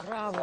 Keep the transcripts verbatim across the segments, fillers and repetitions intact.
Bravo.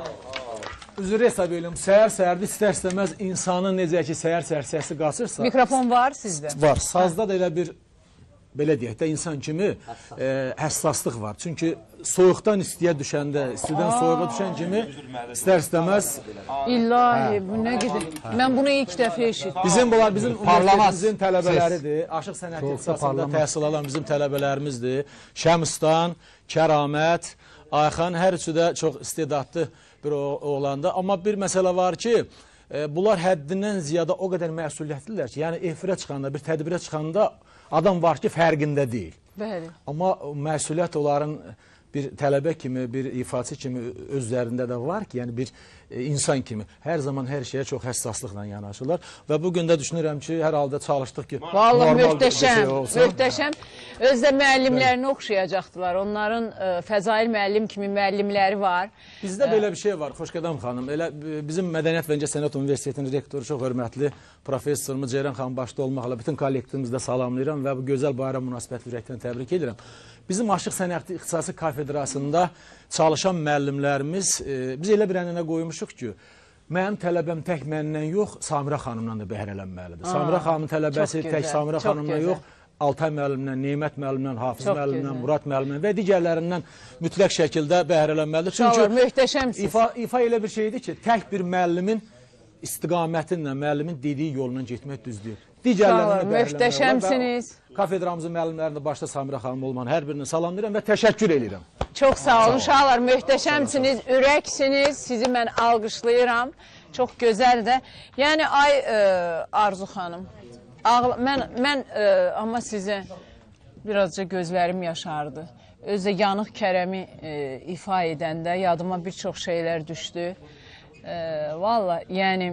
Üzr hesab edirəm, səhər-səhərdə istər-istəməz insanın necə ki, səhər-səhər səsi qaçırsa... Mikrofon var sizdə? Var. Sazda da elə bir, belə deyək də, insan kimi e, həssaslıq var. Çünki soyuqdan istiyə düşəndə, istidən soyuğa düşən kimi istər-istəməz... İllahi, bu nə qədər... Mən bunu ilk dəfə eşitdim. Bizim bunlar, bizim üniversitemizin tələbələridir. Aşıq sənət ixtisasında təhsil alan bizim tələbələrimizdir. Şəmistan, Kəramət, Ayxan hər üçü də çox istedadlı bir oğlandı. Amma bir məsələ var ki, e, bunlar həddindən ziyada o qədər məsuliyyətlidirlər ki, yəni efirə çıxanda, bir tədbirə çıxanda adam var ki, fərqində deyil. Bəli. Amma məsuliyyət onların bir tələbə kimi, bir ifaçı kimi özlərində də var ki, yəni bir e, insan kimi hər zaman hər şeyə çox həssaslıqla yanaşırlar. Və bugün də düşünürəm ki, hər halda çalışdıq ki, vallahi möhtəşəm, şey olsun. möhtəşəm. Özdə müəllimlərini oxşayacaqdılar. Onların e, Fəzail müəllim kimi müəllimləri var. Bizdə belə bir şey var, Xoşqədəm xanım. Elə bizim Mədəniyyət və İncəsənət Universitetinin rektoru çox hörmətli professorumuz Ceyran xanım başda olmaqla bütün kollektivimizdə salamlayıram və bu gözəl bayram münasibətli ürəkdən təbrik edirəm. Bizim Aşıq Sənət İxtisası Kafedrasında çalışan müəllimlərimiz, e, biz elə bir ənənə qoymuşuq ki, mənim tələbəm tək məndən yox, Samirə xanımdan da bəhrələnməlidir. Samirə xanımın tələbəsi tək Samirə xanımdan yox, Altay müəllimdən, Neymət müəllimdən, Hafız müəllimdən, Murad müəllimdən və digərlərindən mütləq şəkildə bəhrələnməlidir. Çünki möhtəşəmsiz. İfa, ifa elə bir şeydir ki, tək bir müəllimin istiqamətinlə, müəllimin dediyi yolla getmək düzdür. Digərlərini möhtəşəmsiniz. Kafedramızın müəllimlərində başda Samirə xanım olmanı hər birini salamlayıram və təşəkkür edirəm. Çox sağ olun, uşaqlar, möhtəşəmsiniz, ürəksiniz, sizi mən alqışlayıram. Çox gözəldir. Yəni, ay ə, Arzu xanım, ağla, mən, mən ə, amma sizə birazca gözlərim yaşardı. Özdə Yanıq Kərəmi ə, ifa edəndə yadıma bir çox şeylər düşdü. Ə, Valla, yəni,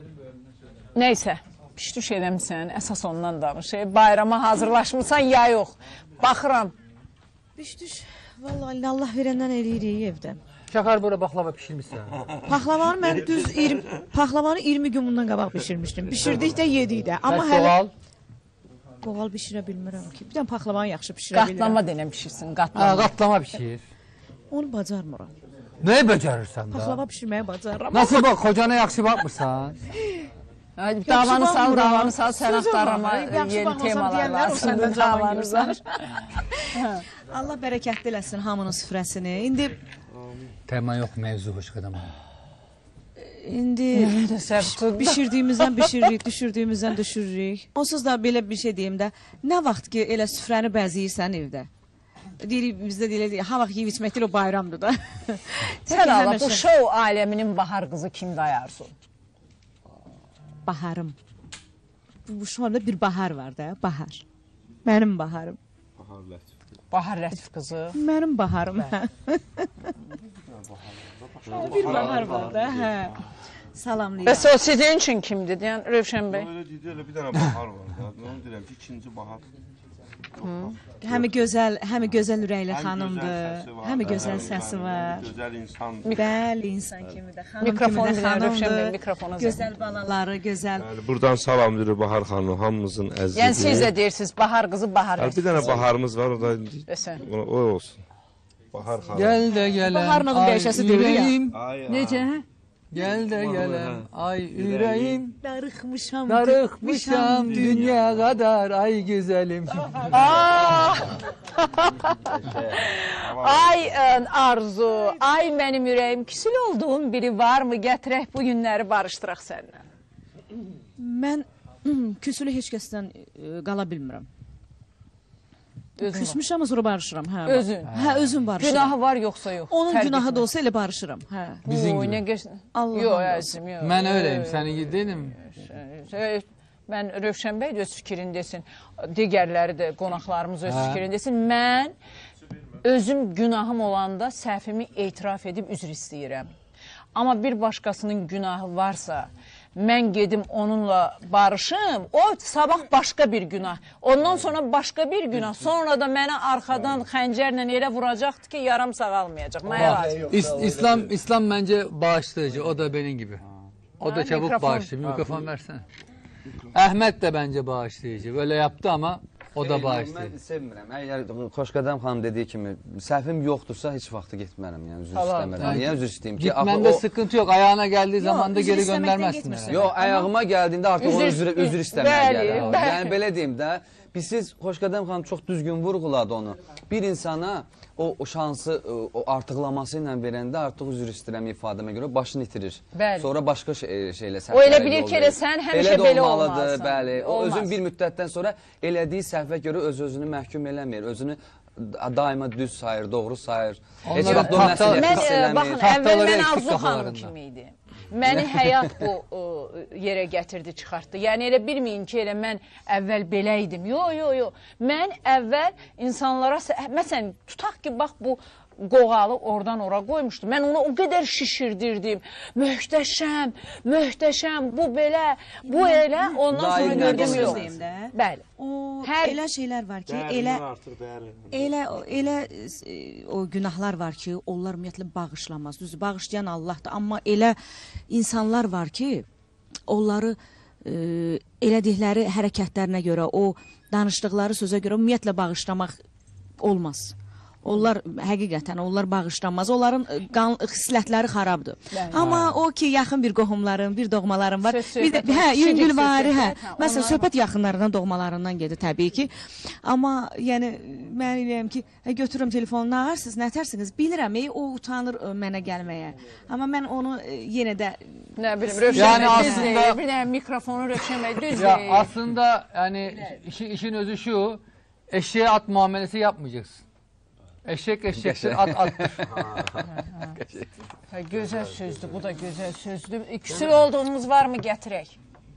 neysə. Piştuş edəmsən, əsas ondan danışır. Bayrama hazırlaşmısan ya yox. Baxıram. Piştuş, vallahi Allah verəndən eləyirik evdə. Şəkər böyle baklava pişirmişsən. Paxlavanı mən düz iyirmi, paxlavanı iyirmi gün bundan qabaq pişirmişdim. Pişirdik də, yedik də. Amma hələ... Qoğal? Qoğal pişirə bilmirəm ki. Bir dənə paxlavanı yaxşı pişirə bilirəm. Qatlama denəm pişirsin, qatlama. Ha, qatlama pişir. Onu bacarmıram. Neyi becerirsən da? Paxlava pişirməyi bacarıram. Nasıl bak, kocana yaxşı bakmırsan? Davanı sal, davanı sal, sən axtarama yeni temalar var. Davanı sal. Allah bərəkətli eləsin hamının süfrəsini. İndi... Tema yox, mevzu Xoşqədəm. İndi bişirdiyimizdən bişiririk, düşürdüyümüzdən düşürürük. Onsuz da belə bir şey deyim də, nə vaxt ki elə süfrəni bəziyirsən evdə? Deyirik, bizdə deyirik, ha vaxt yiyib içmək deyil, o bayramdır da. Sən Allah, bu şou aləminin bahar qızı kimdə ayarsun? Baharım. Bu şu anda bir bahar var da, bahar. Mənim baharım. Bahar Lətif. Bahar Lətif qızı. Mənim baharım, hə. Bir bahar var da, hə. Salamlayıram. Bəs o sizin üçün kimdir, deyən Rövşən bəy? Öyle deyil, öyle bir dənə bahar var da. Onu deyirəm ki, ikinci bahar. Həmi gözəl, həmi gözəl ürəkli xanımdır. Həmi gözəl səsi var. Gözəl insan. Bəli, insan kimi də, xanım Mikrofonu kimi də bilən Rövşən bəy, xanımdır. mikrofonu Gözəl balaları, gözəl. Yəni, buradan salamlayırıq Bahar xanım, hamımızın əzizidir. Yəni siz də deyirsiniz, bahar qızı, bahar Yəni, Lətif. bir dənə baharımız var, o da Desən. o olsun. Bahar xanım. Gel de gelen Baharın adı ay dəyişəsi deyil ya. yüreğim. Ay, Necə? Gel de gelen ay yüreğim. Darıxmışam. Darıxmışam dünya kadar ay güzelim. Ay Arzu, ay mənim ürəyim, küsül olduğum biri var mı? Gətirək bu günləri barışdıraq səninlə. Mən küsülü heç kəsdən e, qala bilmirəm. Küsmüşəm, sonra barışıram. Hə, Özün? Hə, özüm barışıram. Günahı var yoxsa yox? Onun günahı da olsa elə barışıram. Hə. Bizim Oy, gibi. nə geç... Allah'ım Yox, olsun. əzim, yox. Ben öyleyim, senin gibi değilim. Şey, mən Rövşən bəy də öz fikrindesin, digərləri də qonaqlarımız öz fikrindesin. Mən özüm günahım olanda səhvimi etiraf edib üzr istəyirəm. Amma bir başqasının günahı varsa, mən gedim onunla barışım, o sabah başqa bir günah, ondan sonra başqa bir günah, sonra da mənə arxadan xəncərlə elə vuracaqdır ki, yaram sağalmayacaq. Mənə lazım. İs İslam İslam bence bağışlayıcı, o da benim gibi. O da Ha, çabuk mikrofon. bağışlıyor. Mikrofon versene. Ahmet de bence bağışlayıcı. Böyle yaptı ama O da bağışlayır. Mən sevmirəm. Əgər Xoşqədəm xanım dediyi kimi səhvim yoxdursa heç vaxtı getmərəm, yəni üzr Tamam. istəmirəm. Niyə üzr istəyim ki? Gitmende Axı o- sıkıntı yok. Ayağına geldiği zaman da üzr geri istemekten göndermezsin gitmesin. herhalde. Yox, ayağıma gəldiyində artıq o Üzr- üzr, üzr istəməyə Bəli, gəlir. bəli. Yəni belə deyim də, biz siz Xoşqədəm xanım çox düzgün vurğuladı onu. Bir insana o, o şansı o artıqlaması ilə verəndə artıq üzr istəyirəm ifadəmə görə başını itirir. Bəli. Sonra başqa şey, şeylə O elə səhvlərə bilir yol ki, elə verir. sən həmişə Elə də belə olmalıdır, olmalısın. bəli. O Olmaz. özün bir müddətdən sonra elədiyi səhvə görə öz-özünü məhkum eləmir. Özünü daima düz sayır, doğru sayır. Heç Onları vaxt o tahta- məsələyə Mən, pis e, eləmir. baxın, Tahtaları əvvəl mən eksik Arzu xanım kafalarında. kimi idi. Məni həyat bu e, yerə gətirdi, çıxartdı. Yəni elə bilməyin ki, elə mən əvvəl belə idim. Yo, yo, yo. Mən əvvəl insanlara, məsələn, tutaq ki, bax bu qoğalı oradan ora qoymuşdum. Mən onu o qədər şişirdirdim. Möhtəşəm, möhtəşəm, bu belə, bu elə. Ondan sonra Daim gördüm nədir yox. deyim də. Bəli. O Hər- elə şeylər var ki, elə artıq bəli. elə elə e, o günahlar var ki, onlar ümumiyyətlə bağışlanmaz. Düzdür, bağışlayan Allahdır, amma elə insanlar var ki, onları e, elədikləri hərəkətlərinə görə, o danışdıqları sözə görə ümumiyyətlə bağışlamaq olmaz. Onlar həqiqətən onlar bağışlanmaz. Onların e, qan xislətləri xarabdır. Bəli. Amma o ki, yaxın bir qohumların, bir doğmaların var. Söz Bir də söhbət var, hə, kişilik yüngülvari, hə. söhbət, hə, Məsələn, onlar- söhbət yaxınlarından, doğmalarından gedir təbii ki. Amma yəni mən eləyəm ki, hə, götürürəm telefonu, nə ağırsınız, nə tərsiniz? Bilirəm, ey, o utanır ə, mənə gəlməyə. Amma mən onu e, yenə də Nə bilim, Rövşən Yani bəy düz aslında- deyir. Bir dənə mikrofonu Rövşən bəy düz Ya deyir. aslında yani işi, işin özü şu, eşeğe at muamelesi yapmayacaksın. Eşek eşektir, at attır. Ha, gözəl sözdür, bu da gözəl sözdür. Küsür olduğumuz var mı gətirək?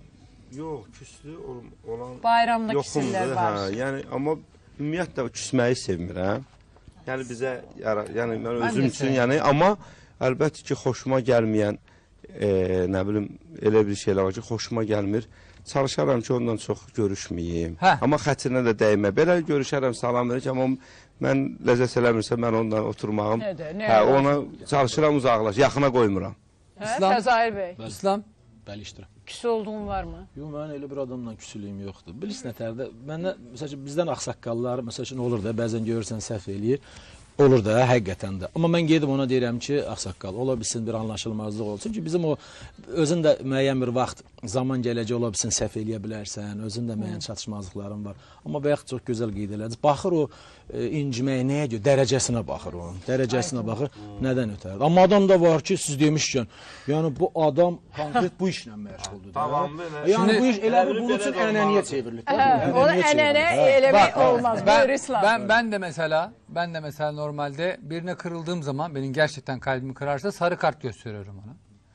Yox, küslü ol- olan Bayramda küsürlər yoxumdur. var. Hə, yəni amma ümumiyyətlə küsməyi sevmirəm. Yəni bizə yara- yəni mən Mən özüm də üçün sevmirəm. yəni amma əlbəttə ki, xoşuma gəlməyən e, nə bilim elə bir şeylər var ki, xoşuma gəlmir. Çalışaram ki, ondan çox görüşməyim. Hə. Amma xətrinə də dəymə. Belə görüşərəm, salam verirəm, amma mən ləzzət eləmirsə mən ondan oturmağım. Nədir, nə Hə, var? ona çalışıram uzaqlaş, yaxına qoymuram. Hə, İslam- Fəzail bəy, İslam, Bəli, iştirak. küs olduğun varmı? Yox, mən elə bir adamla küsülüyüm yoxdur. Bilirsən nətərdə, məndə məsəl üçün bizdən ağsaqqallar məsəl üçün olur da, bəzən görürsən səhv eləyir. Olur da, həqiqətən də. Amma mən gedib ona deyirəm ki, ağsaqqal, ola bilsin bir anlaşılmazlıq olsun ki, bizim o özün də müəyyən bir vaxt, zaman gələcək ola bilsin səhv eləyə bilərsən, özün də müəyyən çatışmazlıqların var. Amma bayaq çox gözəl qeyd elədi. Baxır o e, inciməyə nəyə görə? Dərəcəsinə baxır o. Dərəcəsinə baxır. Nədən ötəri? Amma adam da var ki, siz demişkən, yəni bu adam konkret bu işlə məşğuldur. da. Davamlı elə. Yəni Şimdi- bu iş elə bir bunun üçün ənənəyə çevrilir. Hə, onu ənənə eləmək olmaz. ben, Buyur İslam. ben, ben de mesela, ben de mesela normalde birine kırıldığım zaman, benim gerçekten kalbimi kırarsa sarı kart gösteriyorum ona.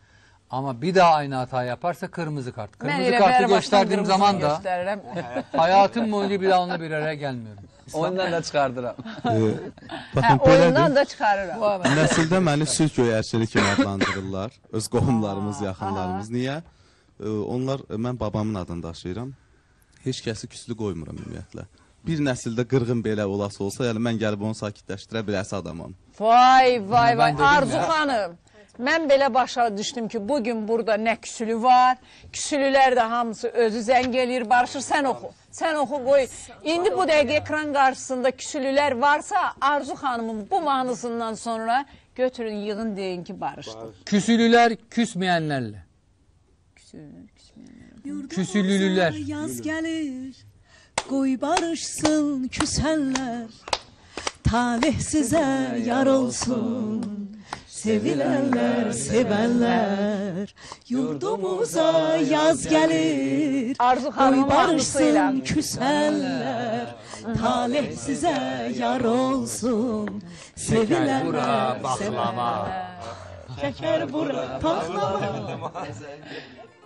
Ama bir daha aynı hata yaparsa kırmızı kart. Mən Kırmızı elə kartı bəri başdan gösterdiğim qırmızını zaman da göstərirəm. hayatım boyunca bir daha onunla bir araya gelmiyorum. Ondan da çıxardıram. Hə, Baxın, oyundan belədir. da çıxarıram. Nəsildə məni sülh göyərçili kimi adlandırırlar. Öz qohumlarımız, yaxınlarımız. Niyə? Ee, Onlar, mən babamın adını daşıyıram. Heç kəsi küslü qoymuram ümumiyyətlə. Bir nəsildə qırğın belə olası olsa, yəni mən gəlib onu sakitləşdirə biləsi adamam. Vay, vay, Ben vay. dedim Arzu ya. xanım, mən belə başa düşdüm ki, bugün burada nə küsülü var, küsülülər də hamısı özü zəng eləyir, barışır, sən oxu. Sən oxu, qoy. İndi bu dəqiqə ekran qarşısında küsülülər varsa, Arzu xanımın bu mahnısından sonra götürün, yığın, deyin ki, barışdık. Küsülüler küsmeyenlerle. Küsülülər, küsməyənlər. Küsülülüler. Yaz gəlir, qoy barışsın küsənlər. Talih sizə yar olsun. Sevilenler, sevenler, yurdumuza yaz gelir. Arzu Koy xanımın mahnısıyla. barışsın küsenler, talih size yar olsun. Sevilenler, bura, baklava. sevenler. Şeker bura, baklava.